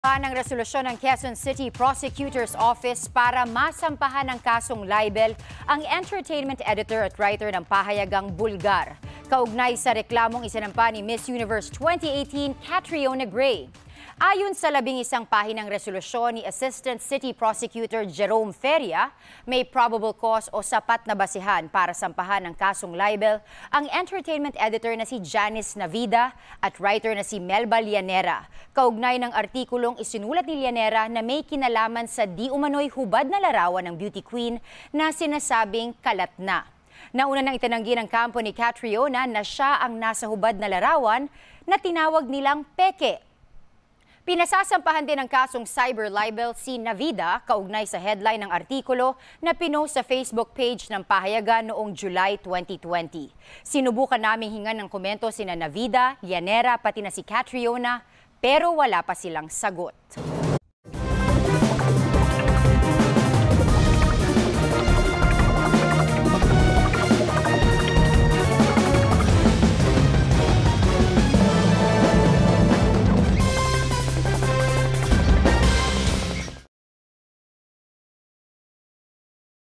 Ng resolusyon ng Quezon City Prosecutor's Office para masampahan ng kasong libel ang entertainment editor at writer ng pahayagang Bulgar, kaugnay sa reklamong isinampa ni Miss Universe 2018 Catriona Gray. Ayon sa 11 pahinang resolusyon ni Assistant City Prosecutor Jerome Feria, may probable cause o sapat na basihan para sampahan ng kasong libel ang entertainment editor na si Janice Navida at writer na si Melba Llanera, kaugnay ng artikulong isinulat ni Llanera na may kinalaman sa di umano'y hubad na larawan ng beauty queen na sinasabing kalat na. Nauna nang itinanggi ng kampo ni Catriona na siya ang nasa hubad na larawan na tinawag nilang peke. Pinasasampahan din ng kasong cyber libel si Navida kaugnay sa headline ng artikulo na pinost sa Facebook page ng pahayagan noong July 2020. Sinubukan naming hingan ng komento sina Navida, Llanera pati na si Catriona pero wala pa silang sagot.